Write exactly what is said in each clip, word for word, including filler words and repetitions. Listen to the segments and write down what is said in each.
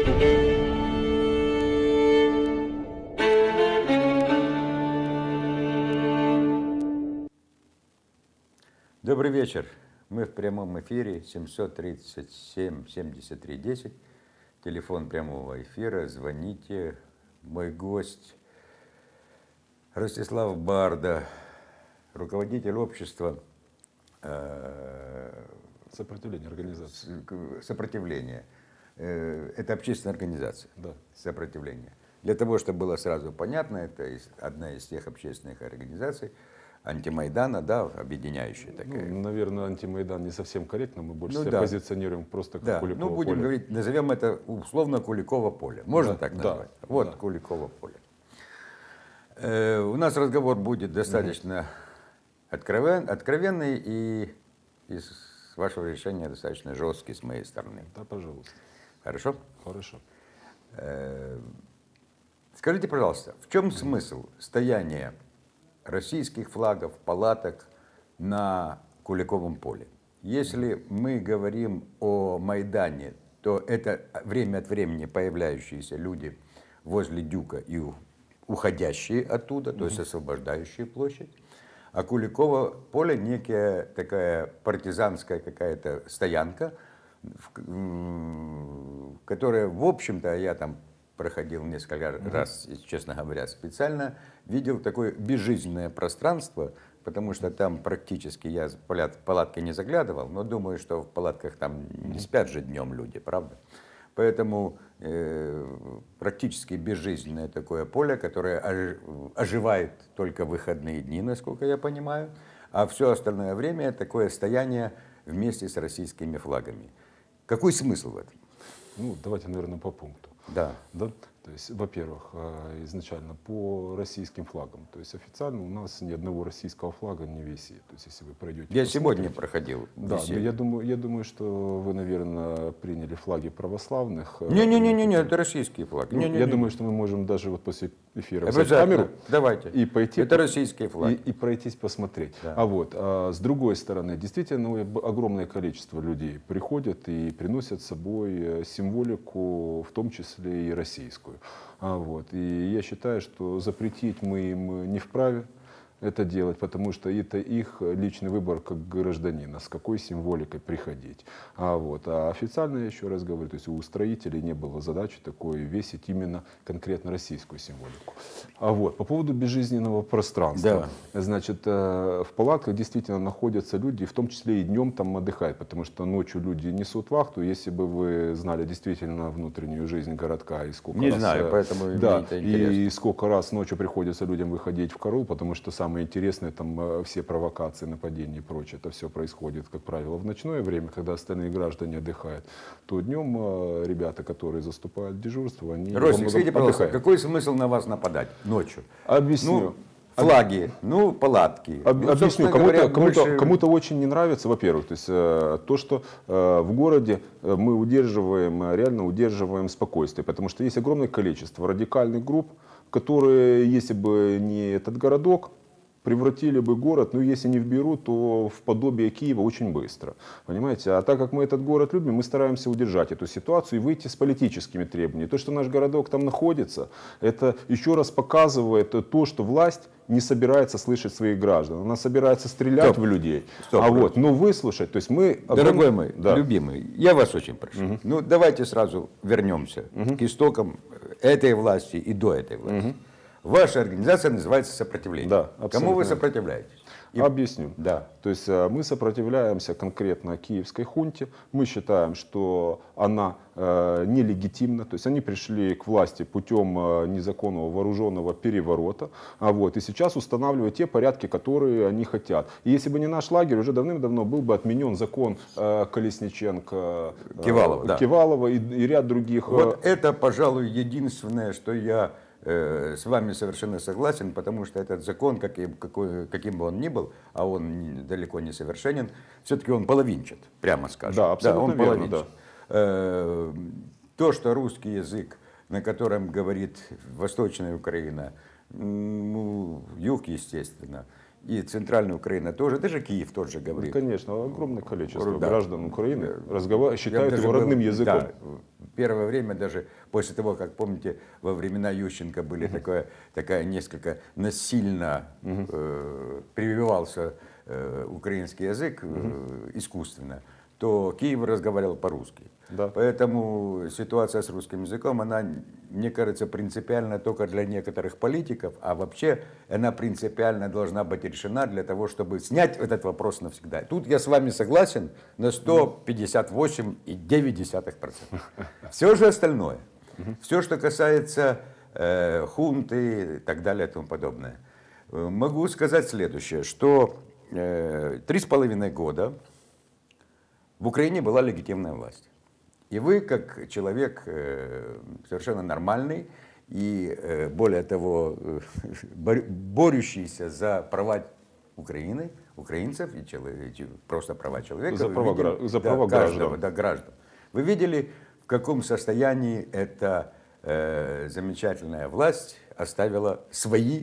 Добрый вечер. Мы в прямом эфире семьсот тридцать семь семьдесят три десять. Телефон прямого эфира. Звоните. Мой гость Ростислав Барда, руководитель общества э, Сопротивление организации. Сопротивление. Э, это общественная организация. Да. Сопротивление. Для того, чтобы было сразу понятно, это одна из тех общественных организаций, антимайдана, да, объединяющая такая. Ну, наверное, антимайдан не совсем корректно, мы больше ну, себя да. позиционируем просто как да. Куликово Ну, будем поле. говорить, назовем это условно Куликово поле. Можно да, так да, назвать? Вот да. Куликово поле. Э, у нас разговор будет достаточно угу. откровен, откровенный и, и с вашего решения достаточно жесткий с моей стороны. Да, пожалуйста. Хорошо? Хорошо. Э, скажите, пожалуйста, в чем смысл стояния российских флагов, палаток на Куликовом поле? Если мы говорим о Майдане, то это время от времени появляющиеся люди возле Дюка и уходящие оттуда, то есть освобождающие площадь. А Куликово поле некая такая партизанская какая-то стоянка, которая, в общем-то, я там проходил несколько mm-hmm. раз, честно говоря, специально, видел такое безжизненное пространство, потому что там практически, я в палатки не заглядывал, но думаю, что в палатках там mm-hmm. не спят же днем люди, правда? Поэтому э, практически безжизненное такое поле, которое оживает только в выходные дни, насколько я понимаю, а все остальное время такое стояние вместе с российскими флагами. Какой смысл в этом? Ну, давайте, наверное, по пункту. Да. Да? То есть, во-первых, изначально по российским флагам. То есть официально у нас ни одного российского флага не висит. То есть, если вы пройдете. Я сегодня проходил. Да, но я думаю, я думаю, что вы, наверное, приняли флаги православных. Не-не-не, это российские флаги. Ну, не, не, я не. думаю, что мы можем даже вот после эфира взять камеру. Давайте. И пойти. Это российские флаги. И, и пройтись посмотреть. Да. А вот а с другой стороны, действительно, ну, огромное количество людей приходят и приносят с собой символику, в том числе и российскую. А вот. И я считаю, что запретить мы им не вправе это делать, потому что это их личный выбор как гражданина, с какой символикой приходить. А, вот. А официально, я еще раз говорю, то есть у строителей не было задачи такой весить именно конкретно российскую символику. А вот. По поводу безжизненного пространства. Да. Значит, в палатках действительно находятся люди, в том числе и днем там отдыхают, потому что ночью люди несут вахту. Если бы вы знали действительно внутреннюю жизнь городка и сколько не раз... знаю, поэтому да, мне это интересно. И сколько раз ночью приходится людям выходить в караул, потому что сам Самое интересное, там все провокации, нападения и прочее, это все происходит, как правило, в ночное время, когда остальные граждане отдыхают. То днем ребята, которые заступают дежурство, они Ростик, скажите, пожалуйста, какой смысл на вас нападать ночью? Объясню. Ну, флаги, ну, палатки. Об, ну, объясню, кому-то кому больше... кому очень не нравится, во-первых, то есть э, то, что э, в городе мы удерживаем, реально удерживаем спокойствие, потому что есть огромное количество радикальных групп, которые, если бы не этот городок, превратили бы город, ну если не в Беру, то в подобие Киева очень быстро. Понимаете? А так как мы этот город любим, мы стараемся удержать эту ситуацию и выйти с политическими требованиями. То, что наш городок там находится, это еще раз показывает то, что власть не собирается слышать своих граждан. Она собирается стрелять Стоп. в людей. Стоп, а вот, но выслушать, то есть мы... Дорогой мой, да. любимый, я вас очень прошу. Угу. Ну давайте сразу вернемся угу. к истокам этой власти и до этой власти. Угу. Ваша организация называется «Сопротивление». Да, кому вы сопротивляетесь? И... Объясню. Да. То есть мы сопротивляемся конкретно киевской хунте. Мы считаем, что она э, нелегитимна. То есть они пришли к власти путем э, незаконного вооруженного переворота. А вот, и сейчас устанавливают те порядки, которые они хотят. И если бы не наш лагерь, уже давным-давно был бы отменен закон э, Колесниченко, э, Кивалова, да. Кивалова и, и ряд других. Вот э... это, пожалуй, единственное, что я... с вами совершенно согласен, потому что этот закон, каким, какой, каким бы он ни был, а он далеко не совершенен, все-таки он половинчат, прямо скажем. Да, абсолютно да, он верно, половинчат. Да. То, что русский язык, на котором говорит Восточная Украина, ну, юг, естественно, и центральная Украина тоже, даже Киев тот же говорит. Ну, конечно, огромное количество да. граждан Украины разговар... считают его забыл, родным языком. Да, первое время, даже после того, как, помните, во времена Ющенко были такое, такая несколько насильно э, прививался э, украинский язык э, искусственно, то Киев разговаривал по-русски. Да. Поэтому ситуация с русским языком, она, мне кажется, принципиальна только для некоторых политиков, а вообще она принципиально должна быть решена для того, чтобы снять этот вопрос навсегда. Тут я с вами согласен на сто пятьдесят восемь и девять десятых процента. Все же остальное, все, что касается э, хунты и так далее и тому подобное, э, могу сказать следующее, что э, три с половиной года в Украине была легитимная власть. И вы, как человек э, совершенно нормальный и, э, более того, э, борющийся за права Украины, украинцев и человек, просто права человека, За права, видели, гра... за да, права каждого, граждан. да, граждан. Вы видели, в каком состоянии эта э, замечательная власть оставила свои.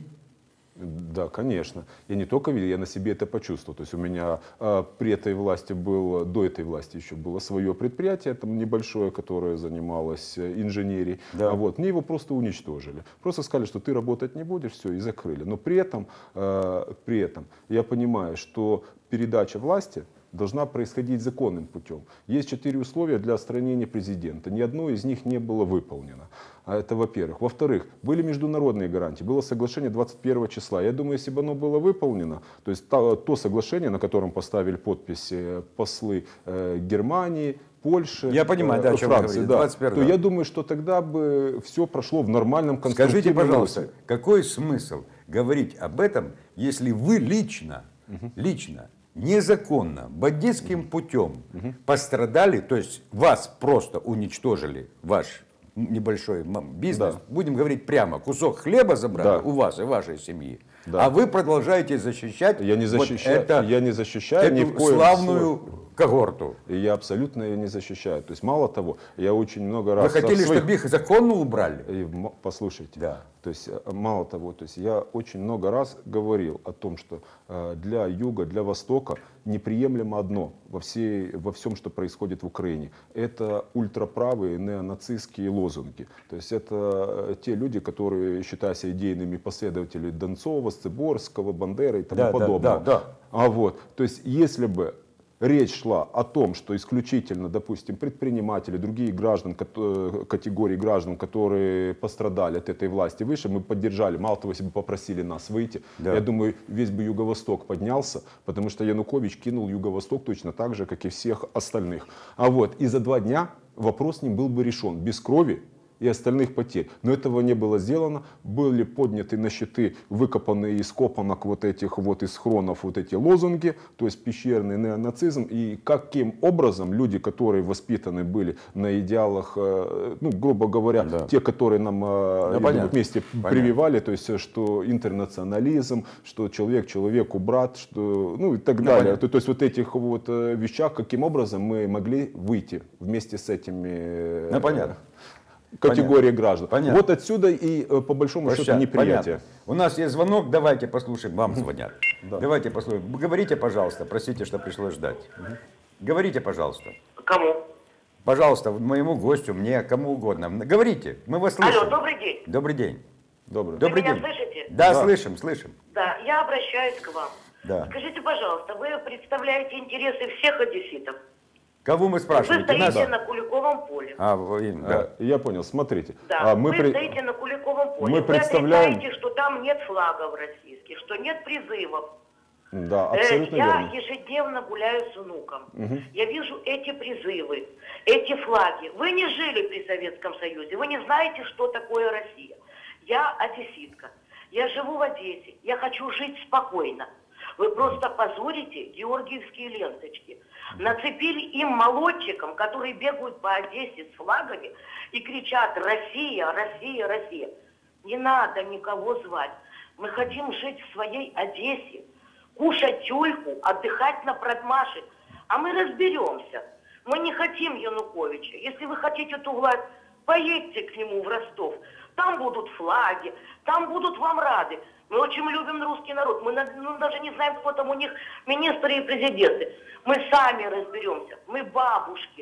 Да, конечно. Я не только видел, я на себе это почувствовал. То есть у меня а, при этой власти было, до этой власти еще было свое предприятие, там небольшое, которое занималось э, инженерией. Да. А вот мне его просто уничтожили. Просто сказали, что ты работать не будешь, все, и закрыли. Но при этом, э, при этом я понимаю, что передача власти должна происходить законным путем. Есть четыре условия для отстранения президента. Ни одно из них не было выполнено. А это во-первых. Во-вторых, были международные гарантии. Было соглашение двадцать первого числа. Я думаю, если бы оно было выполнено, то есть то, то соглашение, на котором поставили подписи послы э, Германии, Польши, Я понимаю, да, о чем Франции, вы говорите, да, двадцать первого, то да. я думаю, что тогда бы все прошло в нормальном конструктивном Скажите, пожалуйста, русле. какой смысл говорить об этом, если вы лично, лично, незаконно, бандитским путем пострадали, то есть вас просто уничтожили, ваш небольшой м- бизнес, Да. будем говорить прямо, кусок хлеба забрали Да. у вас и вашей семьи, Да. а вы продолжаете защищать Я не вот защищаю, это, я не защищаю ни в эту коем славную когорту. И я абсолютно ее не защищаю. То есть, мало того, я очень много раз... Вы хотели, в своих- чтобы их законно убрали? И м- Послушайте, Да. то есть, э, мало того, то есть, я очень много раз говорил о том, что э, для Юга, для Востока неприемлемо одно во, всей, во всем, что происходит в Украине. Это ультраправые неонацистские лозунги. То есть, это э, те люди, которые, считая себя идейными последователями Донцова, Сцеборского, Бандеры и тому Да, да, подобного. да, да. А вот, то есть, если бы речь шла о том, что исключительно, допустим, предприниматели, другие граждан, кото- категории граждан, которые пострадали от этой власти, выше, мы поддержали. Мало того, если бы попросили нас выйти, Да. я думаю, весь бы Юго-Восток поднялся, потому что Янукович кинул Юго-Восток точно так же, как и всех остальных. А вот, и за два дня вопрос с ним был бы решен без крови и остальных потерь. Но этого не было сделано. Были подняты на щиты, выкопанные из копанок вот этих вот из хронов вот эти лозунги, то есть пещерный неонацизм. И каким образом люди, которые воспитаны были на идеалах, э, ну, грубо говоря, Да. те, которые нам э, я думаю, понятно. вместе Понятно. прививали, то есть, что интернационализм, что человек человеку брат, что, ну и так Ну, далее. понятно. То, то есть вот этих вот э, вещах, каким образом мы могли выйти вместе с этими э, Ну, понятно. категории Понятно. граждан. Понятно. Вот отсюда и э, по большому счету Прощай. неприятие. Понятно. У нас есть звонок, давайте послушаем, вам звонят. Да. Давайте послушаем. Говорите, пожалуйста, простите, что пришлось ждать. Говорите, пожалуйста. Кому? Пожалуйста, моему гостю, мне, кому угодно. Говорите, мы вас слышим. Алло, добрый день. Добрый день. Добрый. Добрый меня день. слышите? Да, Да. слышим, слышим. Да, я обращаюсь к вам. Да. Скажите, пожалуйста, вы представляете интересы всех одесситов? Кого мы Вы спрашиваете? стоите Нас? на Куликовом поле. А, вы- да. Э, Я понял, смотрите. Да, А, мы вы при- стоите на Куликовом поле. мы Вы представляем- отрицаете, что там нет флагов российских, что нет призывов. Да, Э, абсолютно я верно. ежедневно гуляю с внуком. Я вижу эти призывы, эти флаги. Вы не жили при Советском Союзе, вы не знаете, что такое Россия. Я одесситка, я живу в Одессе, я хочу жить спокойно. Вы просто позорите георгиевские ленточки. Нацепили им молодчикам, которые бегают по Одессе с флагами и кричат «Россия, Россия, Россия». Не надо никого звать. Мы хотим жить в своей Одессе, кушать тюльку, отдыхать на продмаше. А мы разберемся. Мы не хотим Януковича. Если вы хотите эту власть, поедьте к нему в Ростов. Там будут флаги, там будут вам рады. Мы очень любим русский народ. Мы на- ну, даже не знаем, кто там у них министры и президенты. Мы сами разберемся. Мы бабушки.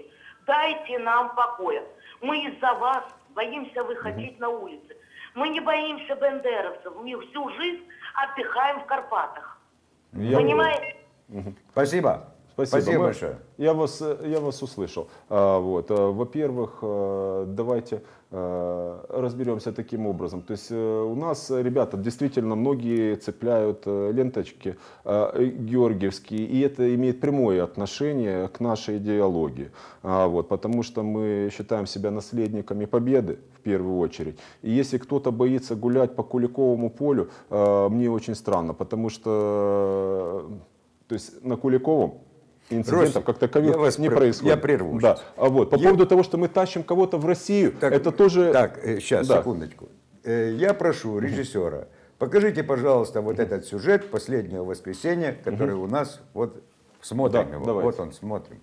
Дайте нам покоя. Мы из-за вас боимся выходить на улицы. Мы не боимся бендеровцев. Мы всю жизнь отдыхаем в Карпатах. Я- Понимаете? Спасибо. Спасибо, Спасибо Мы- большое. Я вас, э, я вас услышал. А, вот, а, во-первых, э, давайте э, разберемся таким образом. То есть э, у нас, э, ребята, действительно многие цепляют э, ленточки э, георгиевские, и это имеет прямое отношение к нашей идеологии. А, вот, потому что мы считаем себя наследниками победы в первую очередь. И если кто-то боится гулять по Куликовому полю, э, мне очень странно, потому что э, то есть на Куликовом инцидентов Ростик, как таковых я вас не пр- происходит. я прерву Да. сейчас. А вот, по Я- поводу того, что мы тащим кого-то в Россию, Так, это тоже... Так, сейчас, Да. секундочку. Э, Я прошу режиссера, покажите, пожалуйста, вот этот сюжет последнего воскресенья, который у нас, вот смотрим Да, его. давайте. Вот он, смотрим.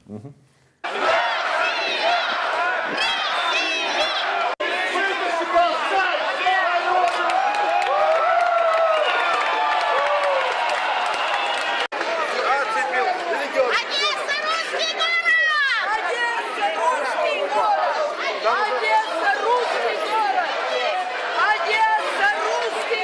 Одесса, русский город! Одесса, русский город! Одесса, русский город! Одесса, русский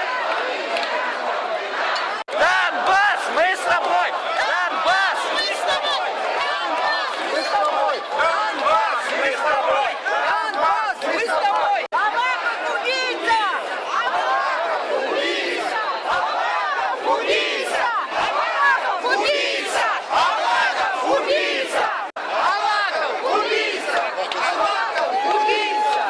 город! Донбасс, мы с тобой! Донбасс! Мы с тобой! Мы с тобой! Донбасс, мы с тобой! Донбасс, мы с тобой! Аваков убийца! Аваков убийца! Аваков убийца! Аваков убийца! Аваков убийца! Аваков убийца! Аваков убийца!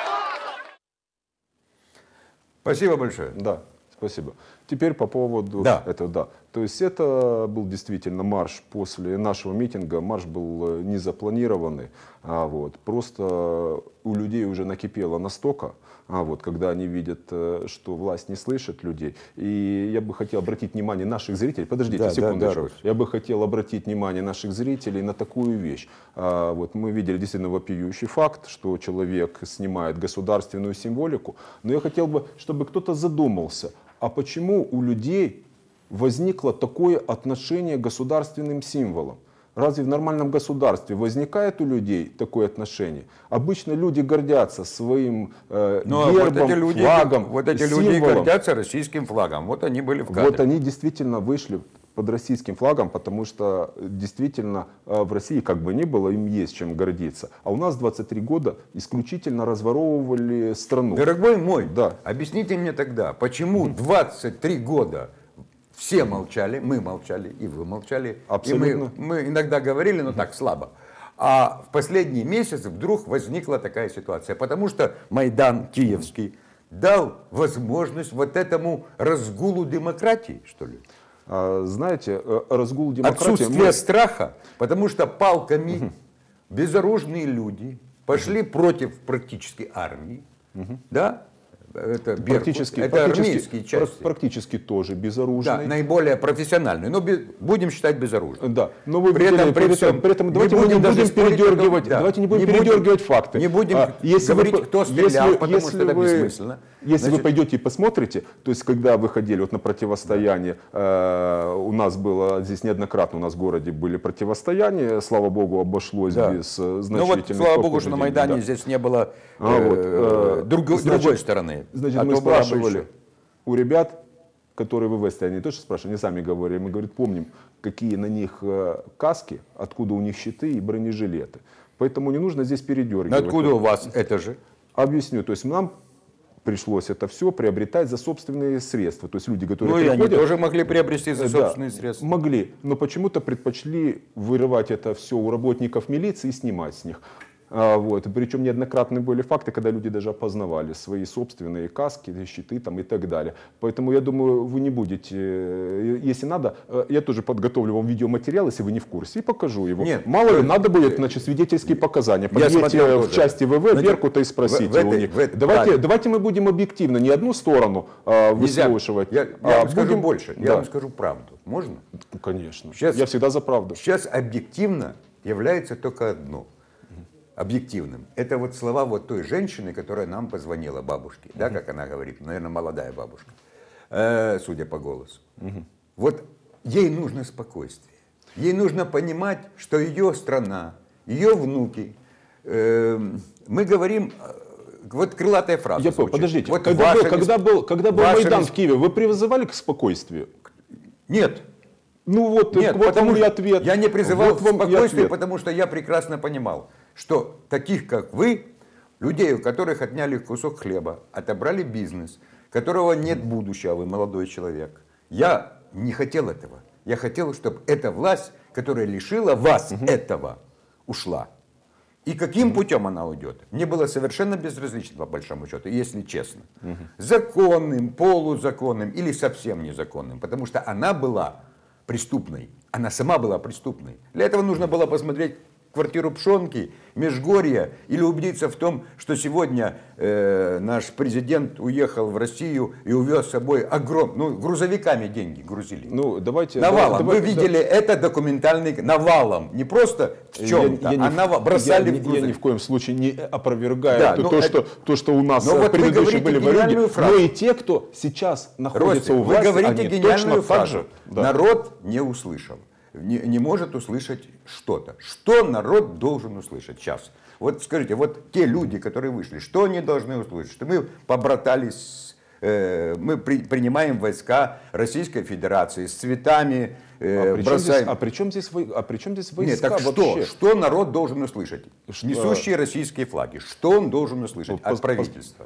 Спасибо большое. Да, спасибо. Теперь по поводу Да. этого, да. То есть это был действительно марш после нашего митинга. Марш был э, не запланированный, а вот просто у людей уже накипело настолько, а вот когда они видят, э, что власть не слышит людей. И я бы хотел обратить внимание наших зрителей. Подождите Да, да, секундочку. да, Рось. Я бы хотел обратить внимание наших зрителей на такую вещь. А, вот мы видели действительно вопиющий факт, что человек снимает государственную символику. Но я хотел бы, чтобы кто-то задумался, а почему у людей возникло такое отношение к государственным символам? Разве в нормальном государстве возникает у людей такое отношение? Обычно люди гордятся своим э, Ну, а гербом, вот эти люди, флагом, вот эти люди символом. гордятся российским флагом. Вот они были в кадре. Вот они действительно вышли под российским флагом, потому что действительно э, в России, как бы ни было, им есть чем гордиться. А у нас двадцать три года исключительно разворовывали страну. Дорогой мой, Да. объясните мне тогда, почему двадцать три года все молчали, мы молчали, и вы молчали. Абсолютно. И мы, мы иногда говорили, но так, слабо. А в последний месяц вдруг возникла такая ситуация, потому что Майдан Киевский дал возможность вот этому разгулу демократии, что ли. А, знаете, э, разгул демократии... Отсутствие мы- страха, потому что палками безоружные люди пошли против практически армии, да? Это, Беркут, Практически, это практически, армейские части. пр- практически тоже Да, безоружные. наиболее профессиональные, но бе- будем считать безоружными. Да, но вы При видели, этом, при при, всем, этом, при этом не давайте мы не будем даже будем спорить передергивать, потом, да, давайте не будем не будем- передергивать факты. не будем если говорить, вы, кто стрелял, если, потому если что это вы, бессмысленно. Если Значит- вы пойдете и посмотрите, то есть когда вы ходили вот на противостояние, э, у нас было здесь неоднократно у нас в городе были противостояния, слава богу, обошлось Да. без э, Ну значительных вот, слава богу, что на повреждений. Майдане Да. здесь не было А, э, вот, э, друго- значит- другой стороны. Значит, А мы то было бы спрашивали еще. у ребят, которые в ВВС, они тоже спрашивали, они сами говорили, мы, говорит, помним, какие на них э, каски, откуда у них щиты и бронежилеты. Поэтому не нужно здесь Но передергивать. откуда у вас это же? Объясню, то есть нам пришлось это все приобретать за собственные средства. То есть люди, которые Ну и они приходят, тоже могли приобрести за да, собственные средства. могли, но почему-то предпочли вырывать это все у работников милиции и снимать с них. А, вот. Причем неоднократные были факты, когда люди даже опознавали свои собственные каски, щиты там, и так далее. Поэтому я думаю, вы не будете, э, если надо, э, я тоже подготовлю вам видеоматериал, если вы не в курсе, и покажу его. Нет, Мало ли, э, надо будет, значит, свидетельские показания. Я смотрел Подъедьте в тоже. части ВВ Значит, Беркута и спросите в- в этой- у них. в этой- давайте, правильно. давайте мы будем объективно, не одну сторону а, Нельзя. выслушивать. Я, я а вам скажу будем- больше, я Да. вам скажу правду. Можно? Ну, конечно. Сейчас- Я всегда за правду. Сейчас объективно является только одно. Объективным. Это вот слова вот той женщины, которая нам позвонила, бабушке, да, как она говорит, наверное, молодая бабушка, э, судя по голосу. Вот ей нужно спокойствие. Ей нужно понимать, что ее страна, ее внуки. Э, мы говорим, э, вот крылатая фраза. Я понял, звучит. подождите, Вот когда, ваша был, когда был, когда был ваша Майдан рес- в Киеве, вы призывали к спокойствию? Нет. Ну вот, Нет, вот потому вам и что ответ. я не призывал Вот к вам и спокойствию, ответ. потому что я прекрасно понимал, что таких, как вы, людей, у которых отняли кусок хлеба, отобрали бизнес, которого нет будущего, а вы молодой человек. Я не хотел этого. Я хотел, чтобы эта власть, которая лишила вас этого, ушла. И каким путем она уйдет? Мне было совершенно безразлично, по большому счету, если честно. Законным, полузаконным или совсем незаконным. Потому что она была преступной. Она сама была преступной. Для этого нужно было посмотреть квартиру Пшонки, Межгорья, или убедиться в том, что сегодня э, наш президент уехал в Россию и увез с собой огромные, ну, грузовиками деньги грузили. Ну, давайте... Навалом. давай- Вы видели, это документальный навалом. Не просто в чем-то, Я- я а ни в- нава- бросали я, в я грузовик. ни в коем случае не опровергаю Да, то, ну то, это- что, то, что у нас Но э, вот вы предыдущие говорите были гениальную ворюги, фразу. но и те, кто сейчас находится Ростик, у власти, вы говорите они гениальную точно так фразу. же. Да. Народ не услышал. Не, не может услышать что-то. Что народ должен услышать сейчас? Вот скажите, вот те люди, которые вышли, что они должны услышать? Что мы побратались, с, э, мы при, принимаем войска Российской Федерации с цветами, э, А при, чем здесь, бросаем... а при чем здесь, вой- а при чем здесь Нет, войска так что? вообще? Что народ должен услышать? Что- Несущие российские флаги. Что он должен услышать Ну, от пос- правительства?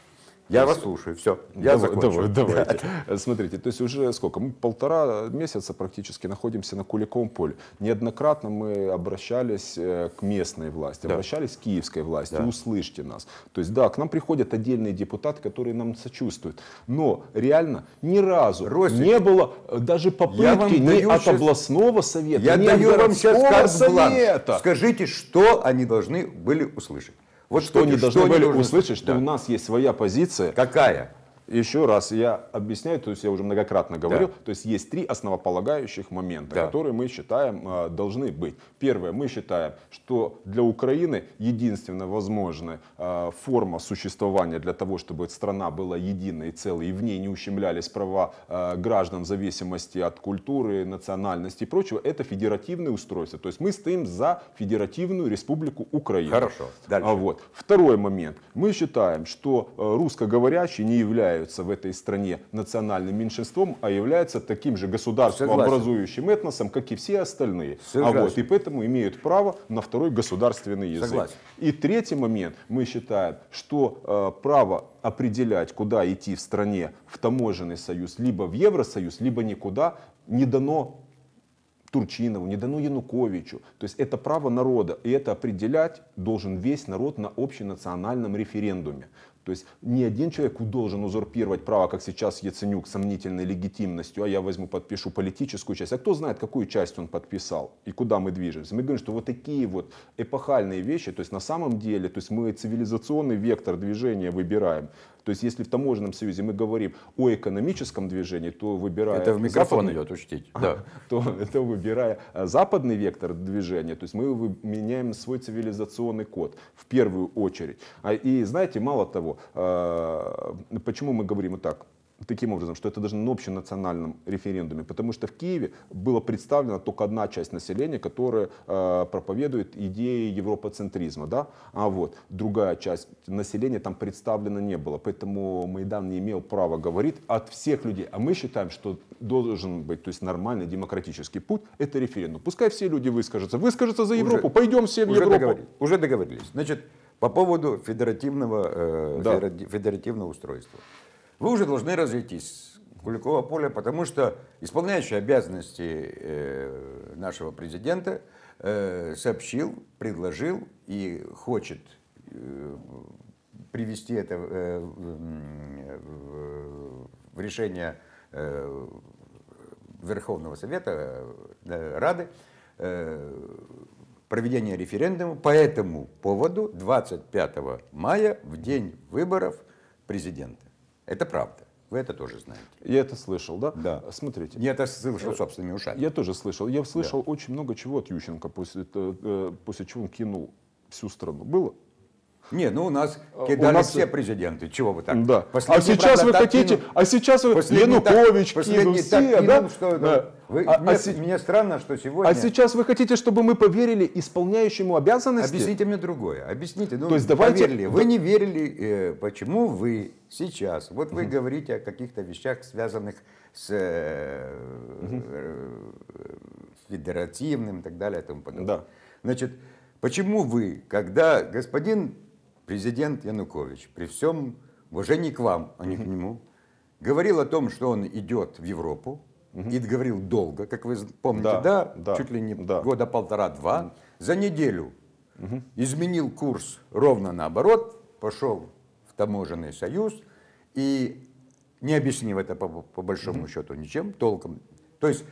Я вас слушаю, все, я Давай- закончил. давай- давайте. Смотрите, то есть уже сколько? Мы полтора месяца практически находимся на Куликовом поле. Неоднократно мы обращались э, к местной власти, Да. обращались к киевской власти. Да. Услышьте нас. То есть да, к нам приходят отдельные депутаты, которые нам сочувствуют. Но реально ни разу Ростик, не было э, даже я вам попытки ни даю от щас- областного совета, Я ни от даю вам сейчас городского карт-бланш. совета. Скажите, что они должны были услышать? Вот Что они скажите, должны были должны услышать, что Да. у нас есть своя позиция. Какая? Еще раз я объясняю, то есть я уже многократно говорил, Да. то есть есть три основополагающих момента, Да. которые мы считаем э, должны быть. Первое, мы считаем, что для Украины единственная возможная э, форма существования для того, чтобы страна была единой и целой, и в ней не ущемлялись права э, граждан в зависимости от культуры, национальности и прочего, это федеративное устройство. То есть мы стоим за федеративную республику Украина. Хорошо. Дальше. А вот. Второй момент. Мы считаем, что э, русскоговорящие не являются в этой стране национальным меньшинством, а являются таким же государствообразующим этносом, как и все остальные. А Согласен. вот, и поэтому имеют право на второй государственный язык. Согласен. И третий момент. Мы считаем, что э, право определять, куда идти в стране, в таможенный союз, либо в Евросоюз, либо никуда, не дано Турчинову, не дано Януковичу. То есть это право народа. И это определять должен весь народ на общенациональном референдуме. То есть ни один человек должен узурпировать право, как сейчас Яценюк, сомнительной легитимностью, а я возьму, подпишу политическую часть. А кто знает, какую часть он подписал и куда мы движемся? Мы говорим, что вот такие вот эпохальные вещи, то есть на самом деле, то есть мы цивилизационный вектор движения выбираем. То есть если в таможенном союзе мы говорим о экономическом движении, то выбирая... Это в микрофон западный- идет, учтите. А, Да. то, то выбирая а, западный вектор движения, то есть мы вы- меняем свой цивилизационный код в первую очередь. А, и знаете, мало того, а, почему мы говорим вот так? Таким образом, что это даже на общенациональном референдуме, потому что в Киеве была представлена только одна часть населения, которая э, проповедует идеи европоцентризма, да? А вот другая часть населения там представлена не было, поэтому Майдан не имел права говорить от всех людей. А мы считаем, что должен быть, то есть нормальный демократический путь, это референдум. Пускай все люди выскажутся, выскажутся за Европу, Уже- пойдем все в Уже, Европу. договорились. Уже договорились. Значит, по поводу федеративного, э, Да. федера- федеративного устройства. Вы уже должны разойтись с Куликова поля, потому что исполняющий обязанности э, нашего президента э, сообщил, предложил и хочет э, привести это э, в, в решение э, Верховного Совета, э, Рады, э, проведение референдума по этому поводу двадцать пятого мая, в день выборов президента. Это правда. Вы это тоже знаете. Я это слышал, да? Да. Смотрите. Я это слышал собственными ушами. Я тоже слышал. Я слышал очень много чего от Ющенко, после, э, после чего он кинул всю страну. Было? Не, ну у нас У кидали нас- все президенты. Чего вы так? Да. А Последний, сейчас правда, вы так хотите, кинул. а сейчас вы Последний так- Янукович последний кинул, так все, кинул, да? что, Да. Вы- А- мне, а се- мне странно, что сегодня... А сейчас вы хотите, чтобы мы поверили исполняющему обязанности? Объясните мне другое. Объясните. Ну, То есть давайте- поверили. Вы не верили, э, почему вы сейчас, вот вы говорите о каких-то вещах, связанных с э, э, федеративным и так далее и тому подобное. Да. Значит, почему вы, когда господин президент Янукович, при всем уважении к вам, а не к нему, говорил о том, что он идет в Европу, и говорил долго, как вы помните, Да, да, да, чуть ли не да. года полтора-два, за неделю изменил курс ровно наоборот, пошел в таможенный союз и не объяснив это по, по большому счету ничем, толком. То есть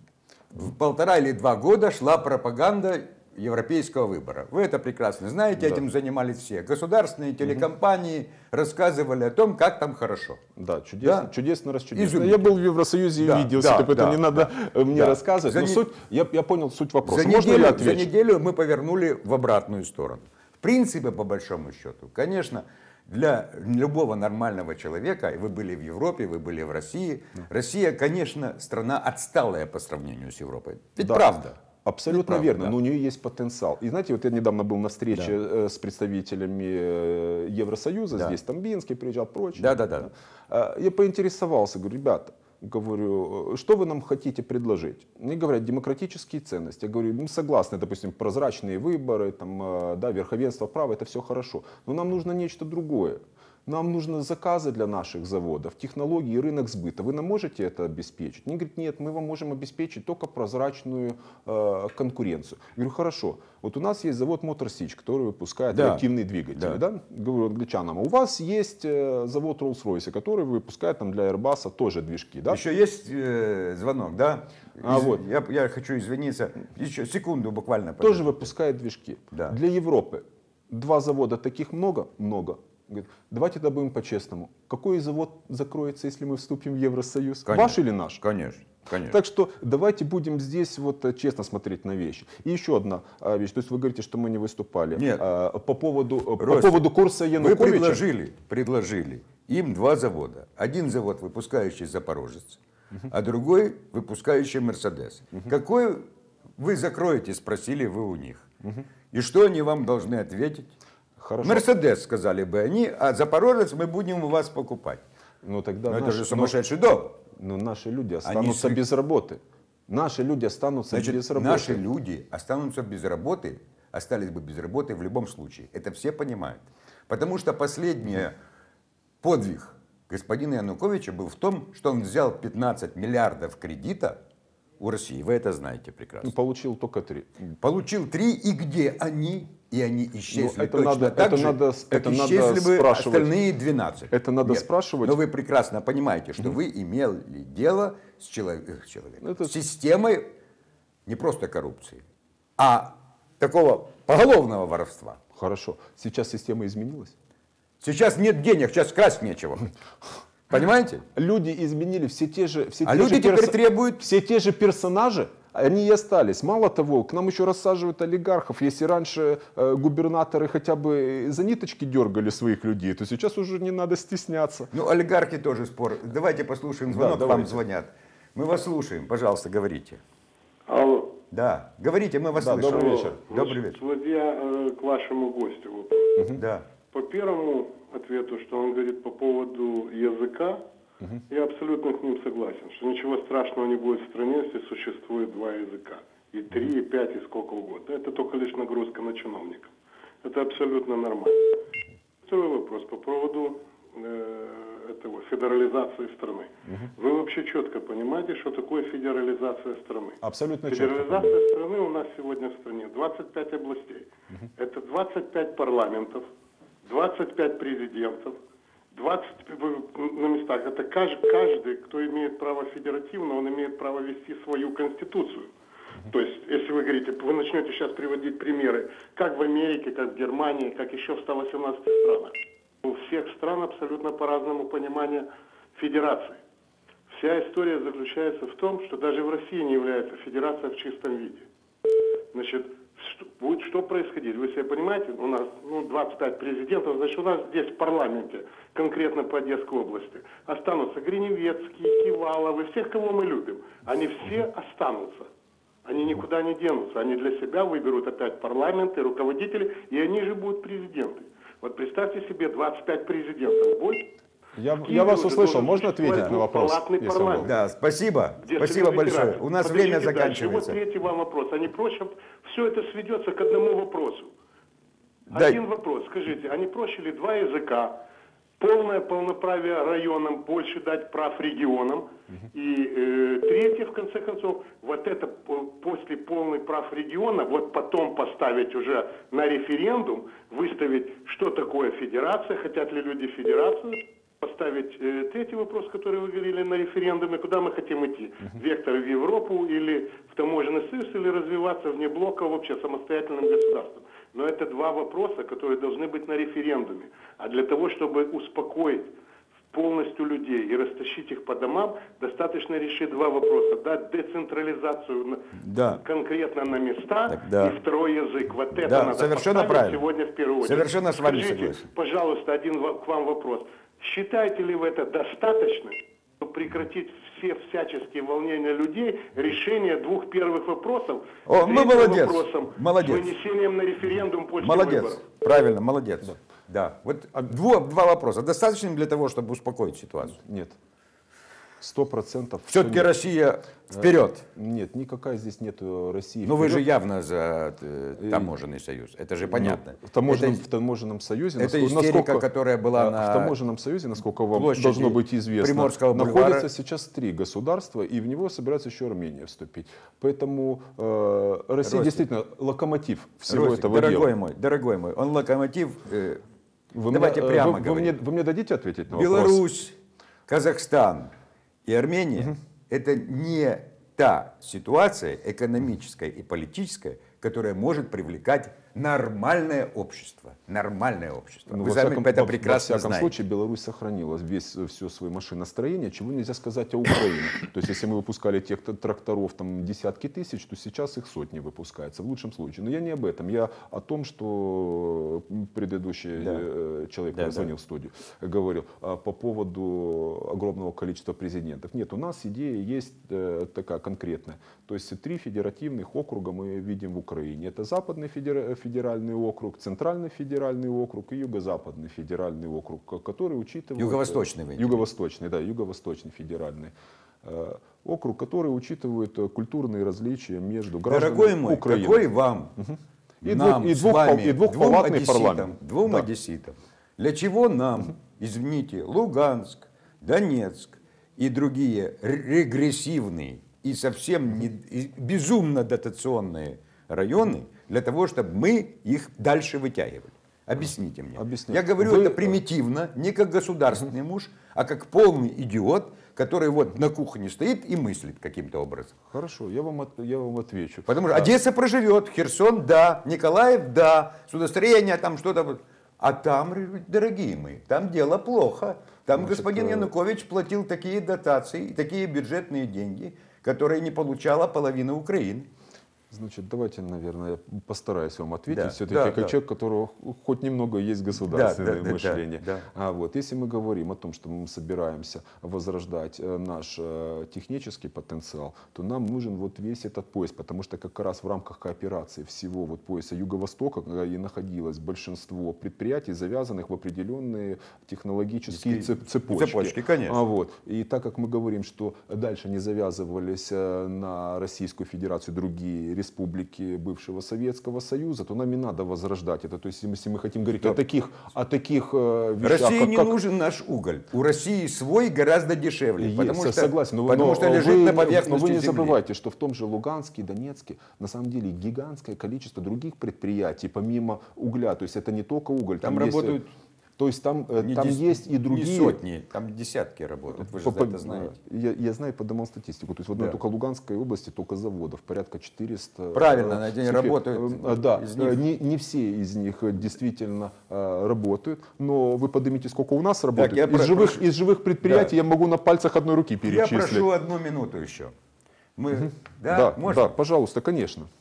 в полтора или два года шла пропаганда европейского выбора. Вы это прекрасно знаете, Да. этим занимались все. Государственные телекомпании рассказывали о том, как там хорошо. Да, чудесно, Да. чудесно, раз чудесно. Изумительно. Я был в Евросоюзе Да, и видел, да, это да, не надо э, мне да. рассказывать. За Но не- суть, я, я понял суть вопроса. За Можно неделю, я за отвечу? неделю мы повернули в обратную сторону. В принципе, по большому счету, конечно, для любого нормального человека, и вы были в Европе, вы были в России, Россия, конечно, страна отсталая по сравнению с Европой. Ведь Да. правда. Абсолютно Ведь правда, верно, да. но у нее есть потенциал. И знаете, вот я недавно был на встрече э, с представителями э, Евросоюза, Да. здесь Тамбинский приезжал, прочее. Да, да, да. А, Я поинтересовался, говорю, ребята, говорю, что вы нам хотите предложить? Мне говорят, демократические ценности. Я говорю, мы согласны, допустим, прозрачные выборы, там, э, да, верховенство права, это все хорошо. Но нам нужно нечто другое. Нам нужны заказы для наших заводов, технологии и рынок сбыта. Вы нам можете это обеспечить? Они говорят, нет, мы вам можем обеспечить только прозрачную э, конкуренцию. Я говорю, хорошо. Вот у нас есть завод Motor Sich, который выпускает Да. реактивные двигатели. Да. Да. Говорю англичанам, у вас есть э, завод Rolls-Royce, который выпускает там, для Airbus тоже движки. Да? Еще есть э, звонок, да? А Из- вот. я, я хочу извиниться. Еще секунду буквально. Тоже подождите. выпускает движки. Да. Для Европы два завода таких много? Много. Говорит, давайте тогда будем по-честному. Какой завод закроется, если мы вступим в Евросоюз? Конечно. Ваш или наш? Конечно, конечно. Так что давайте будем здесь вот э, честно смотреть на вещи. И еще одна а, вещь. То есть вы говорите, что мы не выступали. Нет. А, по поводу, э, по Ростик, поводу курса Вы Януковича. предложили, предложили им два завода. Один завод, выпускающий Запорожец, а другой, выпускающий Мерседес. Какой вы закроете, спросили вы у них. И что они вам должны ответить? Хорошо. Мерседес, сказали бы они, а Запорожец мы будем у вас покупать. Ну, тогда Но это наши, же сумасшедший дом. но, но наши люди останутся сли- без работы. Наши люди останутся Значит, без работы. наши люди останутся без работы, остались бы без работы в любом случае. Это все понимают. Потому что последний подвиг господина Януковича был в том, что он взял пятнадцать миллиардов кредита у России. Вы это знаете прекрасно. Ну, получил только три. Получил три, и где они? И они исчезли Ну, это точно надо- так это же, надо- как это надо исчезли бы спрашивать. остальные двенадцать. Это надо Нет. спрашивать. Но вы прекрасно понимаете, что вы имели дело с человек, человеком, Это- с системой не просто коррупции, а такого поголовного воровства. Хорошо. Сейчас система изменилась. Сейчас нет денег, сейчас красть нечего. Понимаете? Люди изменили все те же, все А те люди же теперь требуют- все те же персонажи, они и остались. Мало того, к нам еще рассаживают олигархов. Если раньше э, губернаторы хотя бы за ниточки дергали своих людей, то сейчас уже не надо стесняться. Ну, олигархи тоже спор. Давайте послушаем звонок, Да, вам давайте. звонят. Мы вас слушаем, пожалуйста, говорите. Алло. Да, говорите, мы вас Да, слышим. добрый вечер. Добрый Значит, вечер. Вот я э, к вашему гостю. Вот. Да. По первому ответу, что он говорит по поводу языка, я абсолютно с ним согласен, что ничего страшного не будет в стране, если существует два языка. И три, и пять, и сколько угодно. Это только лишь нагрузка на чиновников. Это абсолютно нормально. Второй вопрос по поводу э, этого, федерализации страны. Вы вообще четко понимаете, что такое федерализация страны? Абсолютно четко. Федерализация страны у нас сегодня в стране двадцать пять областей. Это двадцать пять парламентов, двадцать пять президентов, двадцать на местах. Это каждый, каждый, кто имеет право федеративно, он имеет право вести свою конституцию. То есть, если вы говорите, вы начнете сейчас приводить примеры, как в Америке, как в Германии, как еще в ста восемнадцати странах. У всех стран абсолютно по-разному понимание федерации. Вся история заключается в том, что даже в России не является федерация в чистом виде. Значит, что, будет что происходить? Вы себе понимаете, у нас ну, двадцать пять президентов, значит, у нас здесь в парламенте, конкретно по Одесской области, останутся Гриневецкие, Киваловы, всех, кого мы любим. Они все останутся. Они никуда не денутся. Они для себя выберут опять парламент и руководители, и они же будут президенты. Вот представьте себе двадцать пять президентов. Будет. Я, я вас услышал. Можно ответить на вопрос? Если можно? Да, спасибо. Где Спасибо большое. избиратель. У нас Подождите время дальше. заканчивается. Вот третий вам вопрос. Они просят, все это сведется к одному вопросу. Дай. Один вопрос. Скажите, они просили два языка, полное полноправие районам, больше дать прав регионам. И э, третье, в конце концов, вот это после полных прав региона, вот потом поставить уже на референдум, выставить, что такое федерация, хотят ли люди федерацию. Поставить э, третий вопрос, который вы говорили на референдуме, куда мы хотим идти. Вектор в Европу или в таможенный союз, или развиваться вне блока вообще самостоятельным государством. Но это два вопроса, которые должны быть на референдуме. А для того, чтобы успокоить полностью людей и растащить их по домам, достаточно решить два вопроса. Дать децентрализацию Да. конкретно на места, Так, да. и второй язык. Вот это Да, надо совершенно поставить правильно. сегодня в первую очередь. Совершенно с вами Скажите, согласен. пожалуйста, один во- к вам вопрос. Считаете ли вы это достаточно, чтобы прекратить все всяческие волнения людей, решение двух первых вопросов, О, мы третьим молодец. вопросом Молодец. с вынесением на референдум после Молодец. выборов? Правильно, молодец. Да. Вот дво- два вопроса. Достаточно для того, чтобы успокоить ситуацию? Нет. Сто процентов. Все-таки Россия вперед. Нет, никакая здесь нет России. Но вы же вперед. явно за э, таможенный союз. Это же понятно. Ну, в, таможенном, Это- в таможенном союзе, это насколько- истерика, насколько- которая была а, на в таможенном союзе, насколько вам площади должно быть известно, Приморского бульвара. находится сейчас три государства, и в него собирается еще Армения вступить. Поэтому э, Россия Ростик. действительно локомотив всего Ростик, этого дорогой дела. мой, дорогой мой, он локомотив. э, Вы давайте мне, э, прямо вы, вы говорим. мне, вы мне дадите ответить на вопрос? Беларусь, Казахстан и Армения – это не та ситуация экономическая и политическая, которая может привлекать нормальное общество. Нормальное общество. Ну, Вы во сами всяком, это во- прекрасно во всяком знаете. случае, Беларусь сохранила весь, все свое машиностроение, чего нельзя сказать о Украине. То есть, если мы выпускали тех тракторов там, десятки тысяч, то сейчас их сотни выпускается, в лучшем случае. Но я не об этом, я о том, что предыдущий Да. э, человек, Да, который да. звонил в студию, говорил а, по поводу огромного количества президентов. Нет, у нас идея есть э, такая конкретная. То есть, три федеративных округа мы видим в Украине. Это Западный федера- федеральный округ, Центральный федеральный округ и Юго-Западный федеральный округ, ко- который учитывает... Юго-восточный вы имеете? Юго-восточный, да, Юго-восточный федеральный э, округ, который учитывает э, культурные различия между гражданами Дорогой мой, Украины. какой вам, И нам двух- и с двух вами, пал- и двум двухпалатный одесситам, парламент. двум Да. одесситам, для чего нам, извините, Луганск, Донецк и другие р- регрессивные и совсем не, и безумно дотационные районы, для того, чтобы мы их дальше вытягивали? Объясните мне. Объясняю. Я говорю Вы- это примитивно, не как государственный муж, а как полный идиот, который вот на кухне стоит и мыслит каким-то образом. Хорошо, я вам, от- я вам отвечу. Потому что А, Одесса проживет, Херсон, да, Николаев, да, судостроение, там что-то. вот. А там, дорогие мои, там дело плохо. Там Значит, господин э, Янукович платил такие дотации, такие бюджетные деньги, которые не получала половина Украины. Значит, давайте, наверное, я постараюсь вам ответить. Да, Все-таки да, как да. человек, у которого хоть немного есть государственное Да, да, да, мышление. да, да. А вот, если мы говорим о том, что мы собираемся возрождать э, наш э, технический потенциал, то нам нужен вот весь этот пояс, потому что как раз в рамках кооперации всего вот пояса Юго-Востока э, и находилось большинство предприятий, завязанных в определенные технологические Цепи- цеп- цепочки. цепочки, конечно. А вот. И так как мы говорим, что дальше не завязывались э, на Российскую Федерацию другие республики бывшего Советского Союза, то нам и надо возрождать это. То есть, если мы хотим говорить о таких, о таких э, вещах, России как, не как- нужен наш уголь. У России свой гораздо дешевле. Есть, потому я что, согласен, но, потому но что лежит вы, на но поверхности вы не земли. забывайте, что в том же Луганске и Донецке на самом деле гигантское количество других предприятий, помимо угля. То есть это не только уголь. Там есть, работают то есть там, э, Не там дес- есть и другие... Не сотни, там десятки работают. Вы же По- за по- это знаете. Я, я знаю по домам статистику. То есть вот Да. на только Луганской области только заводов порядка четыреста. Правильно, э, на день цепей. работают Э, Да, из э, них. не, не все из них э, действительно э, работают, но вы поднимите, сколько у нас работает. я из, про- живых, прошу- из живых предприятий Да. я могу на пальцах одной руки Я перечислить. прошу одну минуту еще. Мы, да, Да, можно? да, пожалуйста, конечно.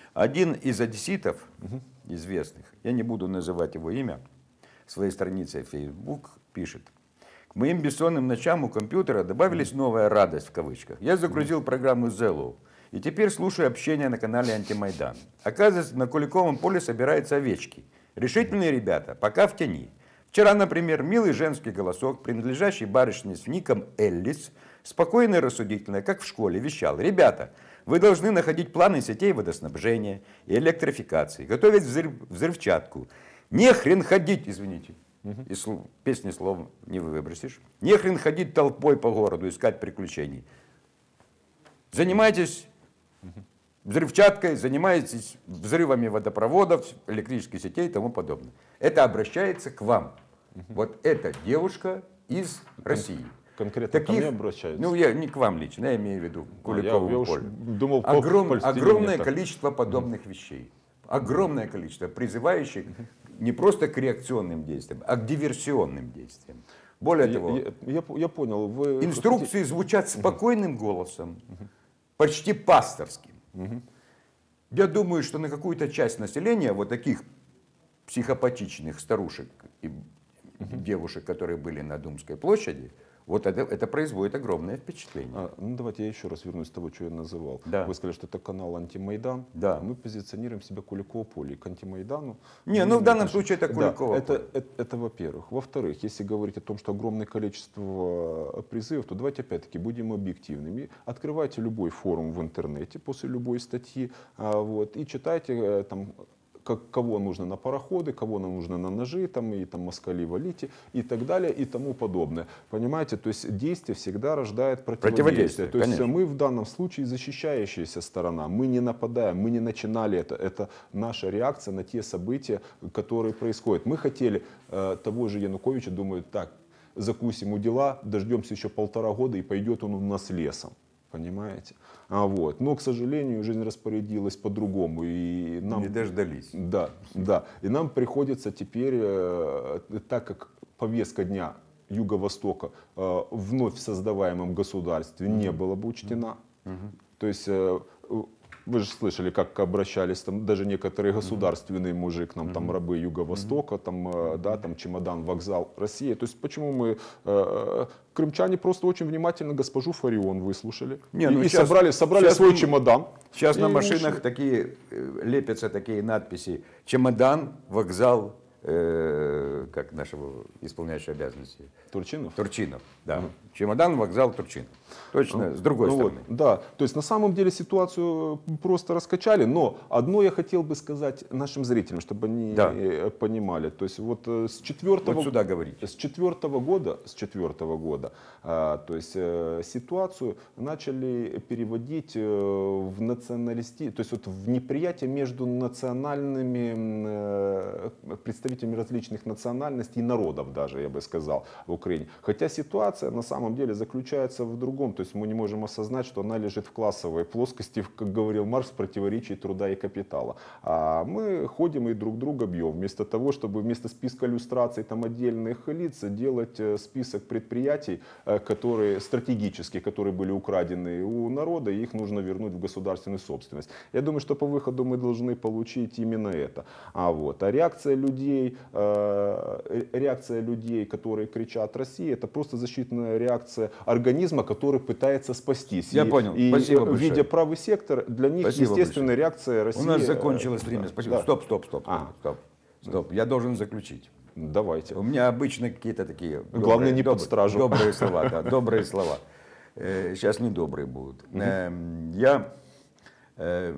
Один из одесситов, известных, я не буду называть его имя, в своей странице в Facebook пишет: к моим бессонным ночам у компьютера добавились новая радость в кавычках. Я загрузил программу Zello и теперь слушаю общение на канале Антимайдан. Оказывается, на Куликовом поле собираются овечки. Решительные ребята, пока в тени. Вчера, например, милый женский голосок, принадлежащий барышне с ником Эллис, спокойно и рассудительно, как в школе, вещал: ребята, вы должны находить планы сетей водоснабжения и электрификации, готовить взрыв, взрывчатку. Не хрен ходить, извините, из слов, песни слов не выбросишь. Не хрен ходить толпой по городу, искать приключений. Занимайтесь взрывчаткой, занимаетесь взрывами водопроводов, электрических сетей и тому подобное. Это обращается к вам. Вот эта девушка из России. Конкретно Таких, ко мне обращаются? Ну, я не к вам лично, я имею в виду Куликову я, я поле. Думал, Огром, по огромное так. количество подобных вещей. Огромное количество, призывающих не просто к реакционным действиям, а к диверсионным действиям. Более Я, того, я, я, я понял. Вы инструкции звучат спокойным голосом, почти пасторским. Я думаю, что на какую-то часть населения, вот таких психопатичных старушек и девушек, которые были на Думской площади, вот это, это производит огромное впечатление. А, ну давайте я еще раз вернусь к тому, что я называл. Да. Вы сказали, что это канал Антимайдан. Да. Мы позиционируем себя Куликово поле. И к Антимайдану. Не, ну в данном случае это Куликово Да, это, поле. это, это во-первых. Во-вторых, если говорить о том, что огромное количество призывов, то давайте опять-таки будем объективными. Открывайте любой форум в интернете после любой статьи, а, вот, и читайте э, там, как, кого нужно на пароходы, кого нам нужно на ножи, там, и там москали валите, и так далее, и тому подобное. Понимаете, то есть действие всегда рождает противодействие. Противодействие, То есть конечно. мы в данном случае защищающаяся сторона, мы не нападаем, мы не начинали это, это наша реакция на те события, которые происходят. Мы хотели э, того же Януковича, думаю, так, закусим у дела, дождемся еще полтора года, и пойдет он у нас лесом. Понимаете? А вот. Но, к сожалению, жизнь распорядилась по-другому. И нам... Не дождались. Да, да. И нам приходится теперь, э, так как повестка дня Юго-Востока э, в вновь создаваемом государстве mm-hmm. не была бы учтена. Mm-hmm. То есть, э, вы же слышали, как обращались там даже некоторые государственные мужи к нам, mm-hmm. там рабы Юго-Востока, там, э, да, там чемодан, вокзал, Россия. То есть, почему мы... Э, крымчане просто очень внимательно госпожу Фарион выслушали. Не, и ну и сейчас, собрали, собрали сейчас свой мы, чемодан. Сейчас на и машинах ушли. такие э, лепятся такие надписи: чемодан, вокзал, э, как нашего исполняющего обязанности. Турчинов? Турчинов, да. Чемодан, вокзал, Турчинов. Точно, с другой Ну стороны. вот, да, то есть на самом деле ситуацию просто раскачали, но одно я хотел бы сказать нашим зрителям, чтобы они Да. э, понимали. То есть вот э, с четвертого, Вот сюда говорите. с четвертого года, с четвертого года, а, то есть э, ситуацию начали переводить э, в националисти, то есть вот в неприятие между национальными э, представителями различных национальностей и народов даже, я бы сказал, в Украине. Хотя ситуация на самом деле заключается в другом. То есть мы не можем осознать, что она лежит в классовой плоскости, как говорил Маркс, в противоречии труда и капитала. А мы ходим и друг друга бьем. Вместо того, чтобы вместо списка иллюстраций там, отдельных лиц делать список предприятий, которые стратегические, которые были украдены у народа, и их нужно вернуть в государственную собственность. Я думаю, что по выходу мы должны получить именно это. А, вот. а реакция людей, э, реакция людей, которые кричат «Россия», это просто защитная реакция организма, который пытается спастись. Я и, понял. И Спасибо большое. видя правый сектор, для них Спасибо естественная большое. реакция России. У нас закончилось время. Да, Спасибо. да. Стоп, стоп, стоп, А. стоп, стоп. Я должен заключить. Давайте. У меня обычно какие-то такие Главное, не под добрые, стражу. добрые слова, да, добрые слова. Э, Сейчас не добрые будут. Эм, Я э,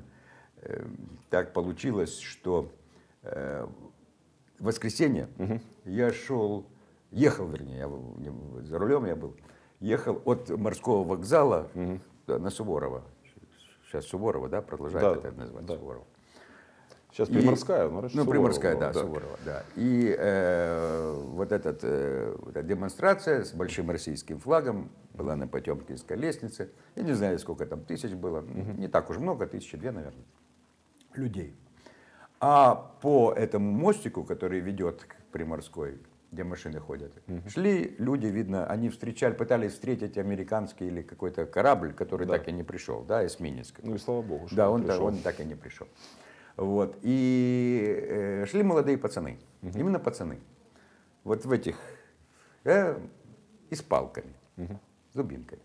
э, так получилось, что э, в воскресенье я шел, ехал, вернее, я был не- за рулем я был, ехал от морского вокзала да, на Суворова. Сейчас Суворова, да, продолжает Да, это назвать да. Суворова. Сейчас И- Приморская, ну, раньше Ну, Суворова Приморская, была, да, Суворова, да. И э, вот, этот, э, вот эта демонстрация с большим российским флагом была на Потемкинской лестнице. Я не знаю, сколько там тысяч было, не так уж много, тысячи две, наверное, людей. А по этому мостику, который ведет к Приморской, где машины ходят. Шли люди, видно, они встречали, пытались встретить американский или какой-то корабль, который Да. так и не пришел, да, эсминец. Ну и слава богу, что Да, он он, пришел. он так и не пришел. Вот. И э, шли молодые пацаны, именно пацаны, вот в этих, э, и с палками, с дубинками.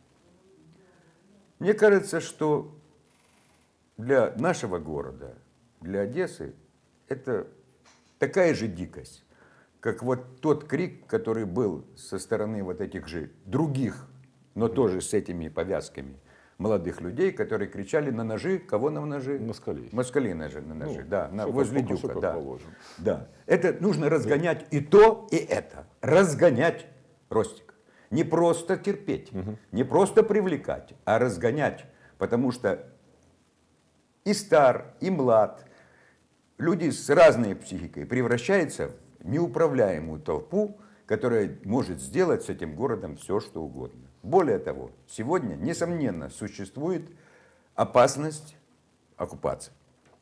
Мне кажется, что для нашего города, для Одессы, это такая же дикость, как вот тот крик, который был со стороны вот этих же других, но тоже с этими повязками, молодых людей, которые кричали на ножи, кого на ножи? Москалей. Москалей на ножи, на ножи, Ну, да, на, всё возле как- всё Дюка, как да. положено. Да. Это нужно разгонять и то, и это. Разгонять, Ростик. Не просто терпеть, не просто привлекать, а разгонять. Потому что и стар, и млад, люди с разной психикой превращаются в неуправляемую толпу, которая может сделать с этим городом все, что угодно. Более того, сегодня, несомненно, существует опасность оккупации.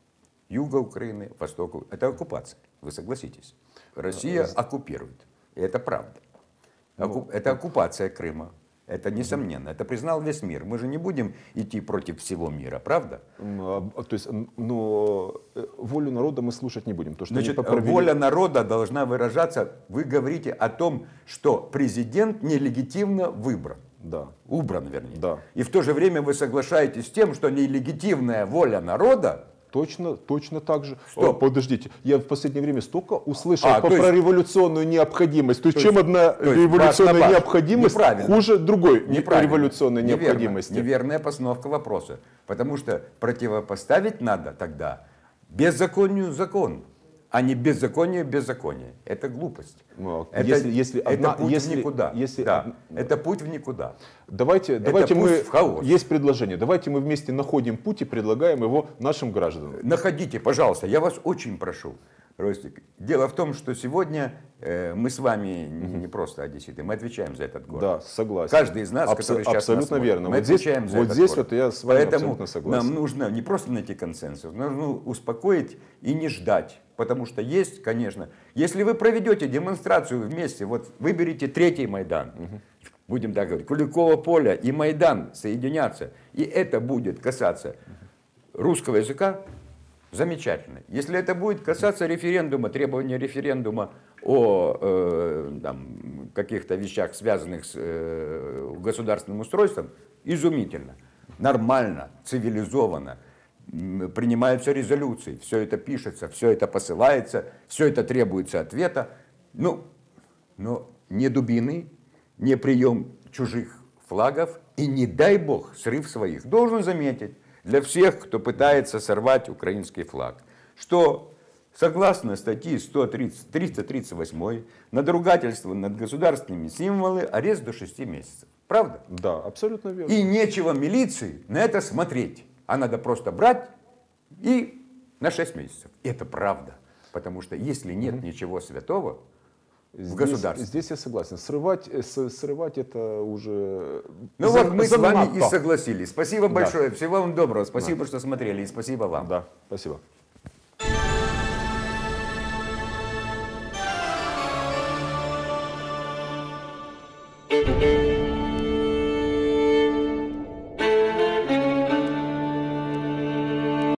Юга Украины, Востока. Это оккупация, вы согласитесь. Россия оккупирует. И это правда. Оку- Это оккупация Крыма. Это несомненно. Это признал весь мир. Мы же не будем идти против всего мира, правда? М, а, а, То есть, м, но э, волю народа мы слушать не будем. То, что Значит, они провели- воля народа должна выражаться. Вы говорите о том, что президент нелегитимно выбран. Да. Убран, вернее. Да. И в то же время вы соглашаетесь с тем, что нелегитимная воля народа. Точно, точно так же. Стоп. О, подождите, я в последнее время столько услышал А, по- то есть- про революционную необходимость. То есть, чем одна то есть революционная ваш на ваш. необходимость Неправильно. хуже другой не- Неправильно. революционной Неверно. необходимости? Неверная постановка вопроса. Потому что противопоставить надо тогда беззаконию закон, а не беззаконие беззаконие. Это глупость. Ну, а это, если- если это одна- путь если- в никуда. если Да, одна- это путь в никуда. Давайте, давайте путь мы, в хаос. есть предложение, давайте мы вместе находим путь и предлагаем его нашим гражданам. Находите, пожалуйста, я вас очень прошу, Ростик. Дело в том, что сегодня э, мы с вами не просто одесситы, мы отвечаем за этот город. Да, согласен. Каждый из нас, Абсо- который сейчас абсолютно нас смотрит, верно. мы Вот здесь, отвечаем за вот этот здесь город. вот я с вами Поэтому абсолютно согласен. нам нужно не просто найти консенсус, нужно успокоить и не ждать. Потому что есть, конечно, если вы проведете демонстрацию вместе, вот выберите третий Майдан, будем так говорить, Куликово поле и Майдан соединятся, и это будет касаться русского языка, замечательно. Если это будет касаться референдума, требования референдума о э, там, каких-то вещах, связанных с э, государственным устройством, изумительно, нормально, цивилизованно. М, Принимаются резолюции, все это пишется, все это посылается, все это требуется ответа. Ну, но не дубины, не прием чужих флагов и не дай бог срыв своих. Должен заметить для всех, кто пытается сорвать украинский флаг, что согласно статье сто тридцать, триста тридцать восемь надругательство над государственными символами арест до шести месяцев. Правда? Да, абсолютно верно. И нечего милиции на это смотреть. А надо просто брать и на шесть месяцев. Это правда. Потому что если нет ничего святого в Здесь- государстве. Здесь я согласен. Срывать, э, с- срывать это уже... Ну за- вот мы с вами и занадто. согласились. Спасибо Да. большое. Всего вам доброго. Спасибо, что смотрели. И спасибо вам. Да, спасибо.